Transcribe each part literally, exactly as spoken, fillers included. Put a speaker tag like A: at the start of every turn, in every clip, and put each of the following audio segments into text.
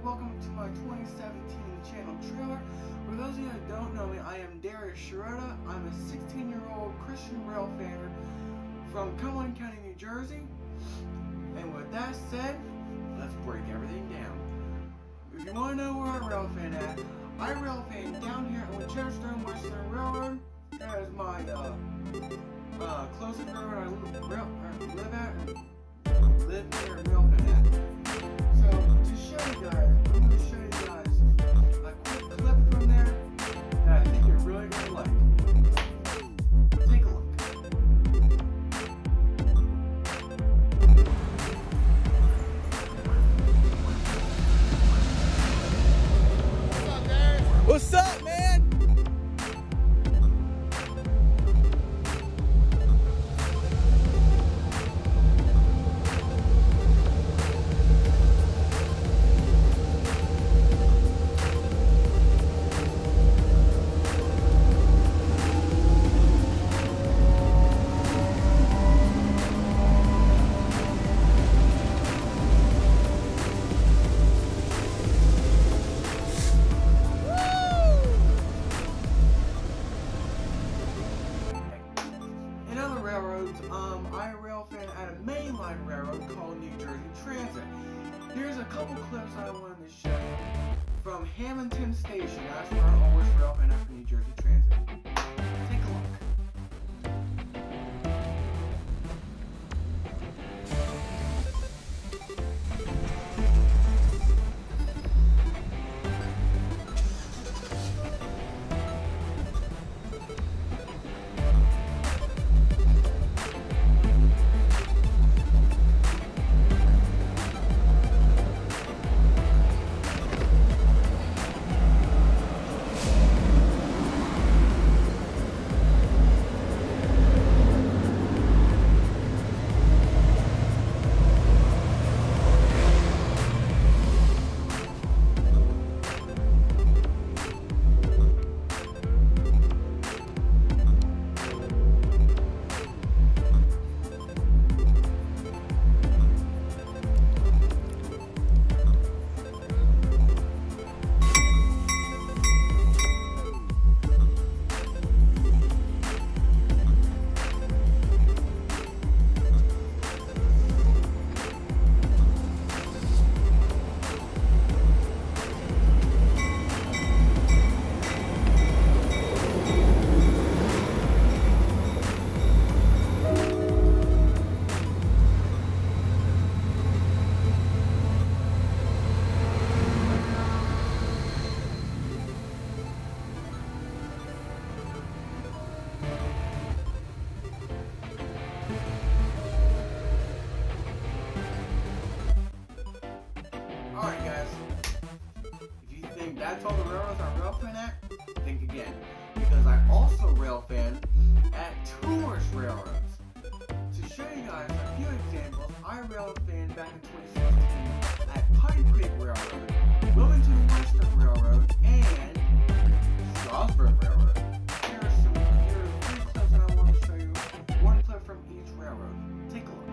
A: welcome to my twenty seventeen channel trailer. For those of you that don't know me, I am Darius Shirota. I'm a sixteen year old Christian rail fan from Cumberland County, New Jersey. And with that said, let's break everything down. If you want to know where I rail fan at, I rail fan down here on Cheddarstone Western Railroad. That is my uh, uh, closest railroad I live, rail, uh, live at, live near and rail fan at. So, to show you guys, I'm going to show you guys a quick clip from there that I think you're really going to like. Take a look.
B: What's up, man?
A: Um, I rail fan at a mainline railroad called New Jersey Transit. Here's a couple clips I wanted to show you from Hamilton Station. That's where I always rail fan at for New Jersey Transit. Take a look. Alright guys, if you think that's all the railroads I rail fan at, think again. Because I also rail fan at tourist railroads. To show you guys a few examples, I rail fan back in twenty sixteen at Pine Creek Railroad, Wilmington Western Railroad, and Strasburg Railroad. Here are some here are three clips that I want to show you. One clip from each railroad. Take a look.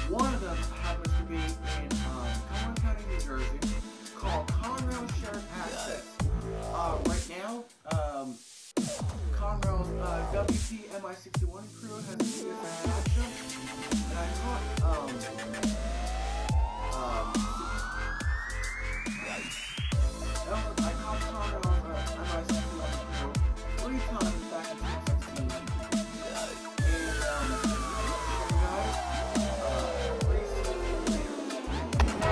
A: One of them happens to be in um, Cumberland County, New Jersey, called Conrail Shared Assets. Uh, right now, um, Conrail's uh, W P M I sixty-one crew has a C S I action, and I caught um, um, I caught Conrail's uh, M I sixty-one crew three times back in twenty sixteen, and um, guys, uh, pretty soon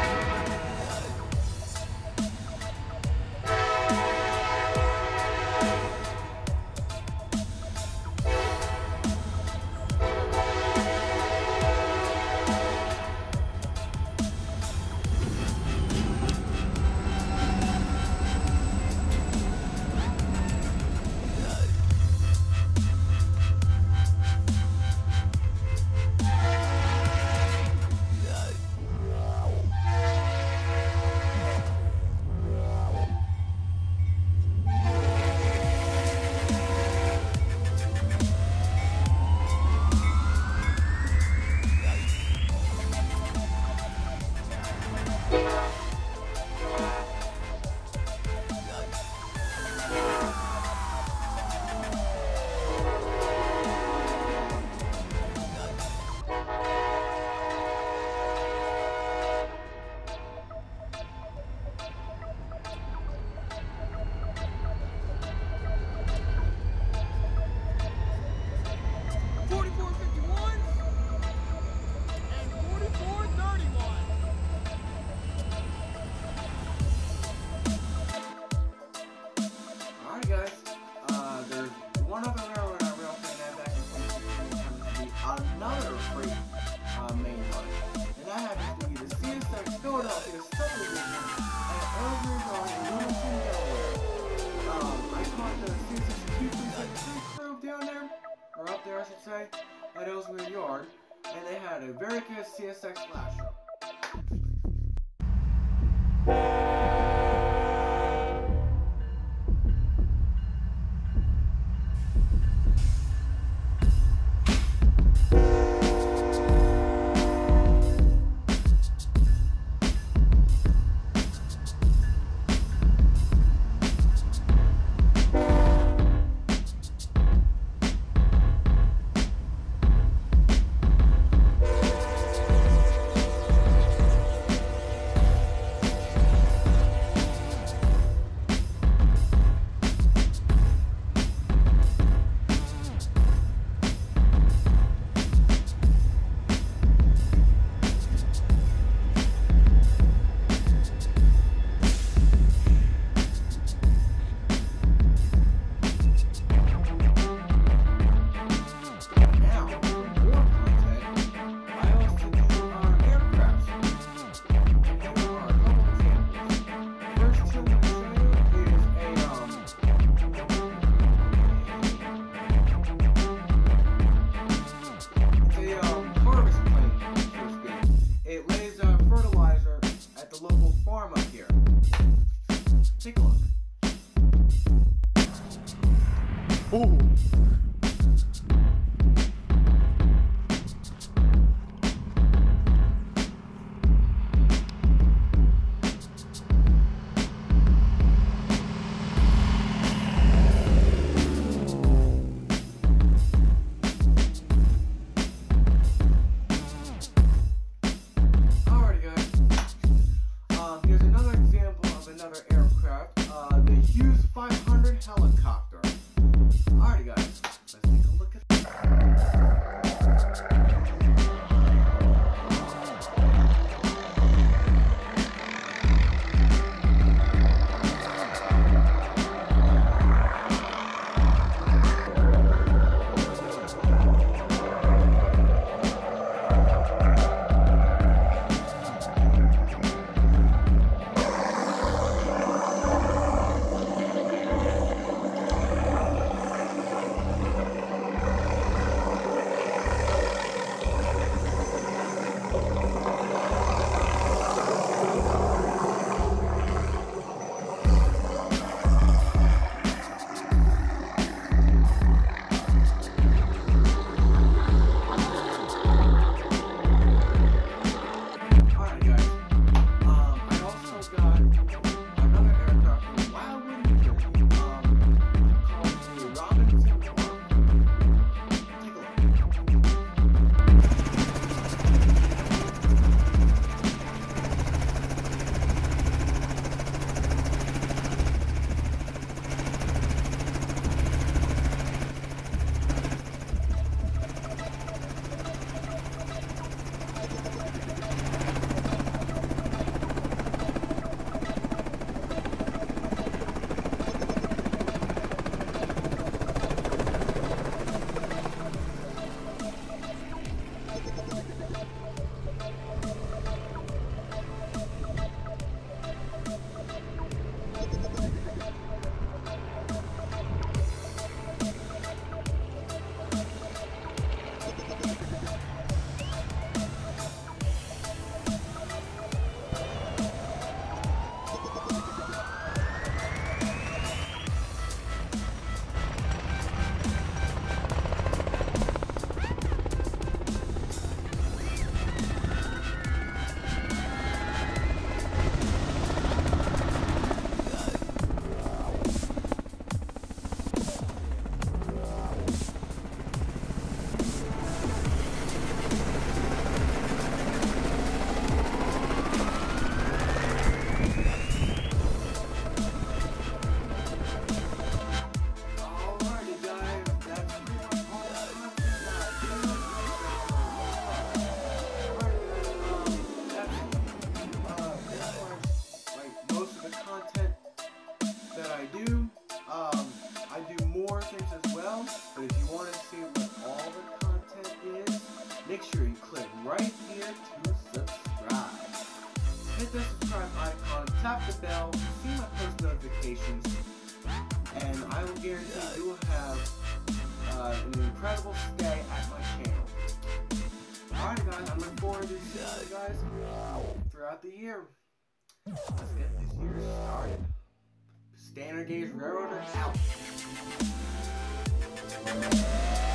A: guys, uh, there's one other railroad I rail fan that back in twenty sixteen happens to be another freight uh, main line, and that happens to be the C S X Philadelphia subdivision at Ellsworth Yard in Wilmington, Delaware. Um, I caught the C S X two three six crew down there, or up there I should say, at Ellsworth Yard, and they had a very good C S X flash up.
B: Ooh.
A: Alrighty guys, uh, here's another example of another aircraft, uh, the Hughes five hundred helicopter. Alrighty guys, make sure you click right here to subscribe. Hit the subscribe icon, tap the bell to see my post notifications, and I will guarantee you will have uh, an incredible stay at my channel. Alright guys, I look forward to seeing you guys throughout the year. Let's get this year started. Standard Gauge Railroader out.